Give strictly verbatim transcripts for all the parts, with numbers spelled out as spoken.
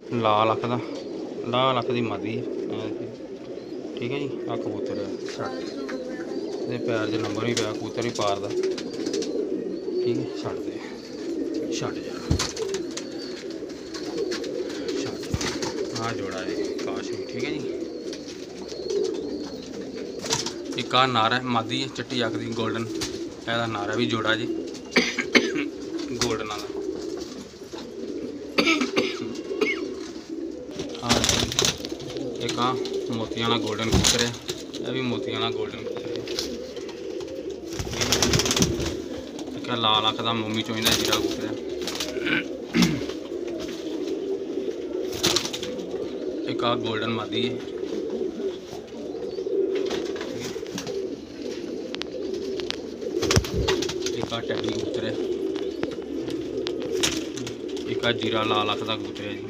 लाल अख दा लाल अख दी मादी ठीक है जी। आ कबूतर है छड़ दे पैर च नंबर भी पाया कबूतर भी पार दा ठीक है। छड़ दे छड़ जा छड़ आ जोड़ा है काशमी ठीक है जी। एक आ नारा है मादी है चिट्टी अख दी गोल्डन एदा नारा भी जोड़ा जी गोल्डन वाला। एक आ मोतिया वाला गोल्डन कबूतर है यह भी मोतिया वाला गोल्डन कबूतर है। एक लाल अख का मोमी चोइंदा जीरा कबूतर है। एक आ गोल्डन मादी है। एक आ टैडी कबूतर है। एक आ जीरा लाल अख का कबूतर है जी।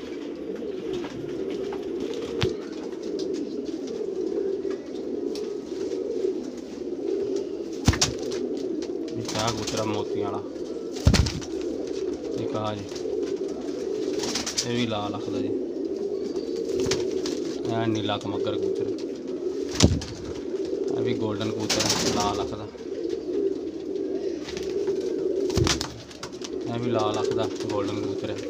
आ कबूतर मोतिया वाला एक आ जी ये भी लाल अख दा जी। यह नीला कमगर कबूतर यह भी गोल्डन कबूतर है लाल अख दा। यह भी लाल अख दा गोल्डन कबूतर है।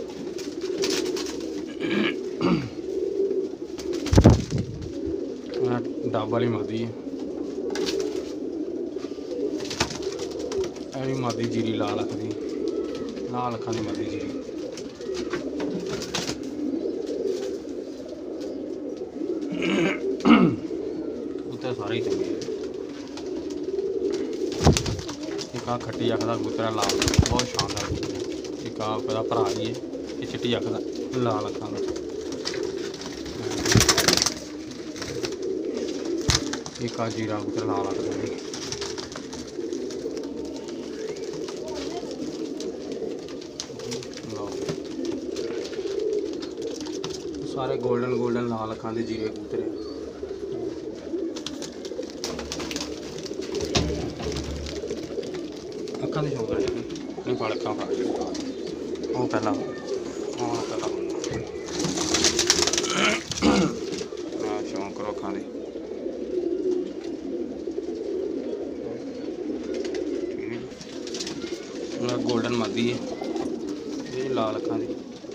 डब वाली मादी है यह भी मादी जीरी लाल अख दी लाल अखा दी मादी जीरी। कबूतर सारे ही चंगे। एक आ खट्टी अख का कबूतर है लाल बहुत शानदार कबूतर है। एक आ भरा ही है ये चिट्टी अख का लाल अखा का। एक आ जीरा कबूतर लाल अख का। सारे गोल्डन गोल्डन लाल अखां दे जीरे कबूतर है। अखां दे शौक नहीं फड़ अखां फड़ वो पहला हाँ पहला शौक करो अखां दे गोल्डन मादी है ये लाल अखां दी।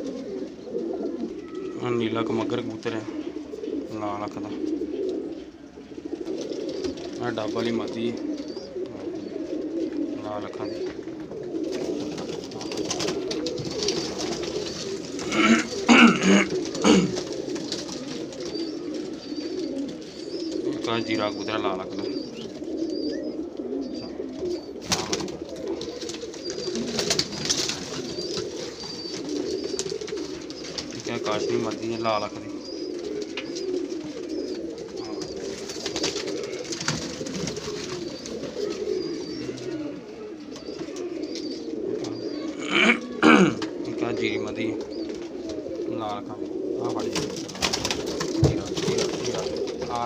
नीला कमगर कबूतर है लाल अख का। डब वाली मादी है लाल अखा दी। एक जीरा कबूतर लाल अख का। काशमी मादी है लाल अख दी। एक जीरी मादी लाल अखा दी आ फड़ जी जीरा जीरा जीरा आ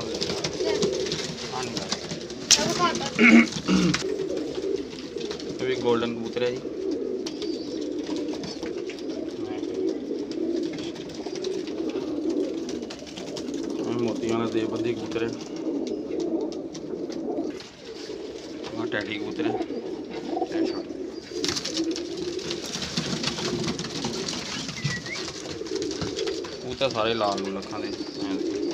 ये भी गोल्डन कबूतर है जी। मोतिया वाला देवबंदी कबूतर है। टैडी कबूतर है। कबूतर सारे लाल लूल अखां दे।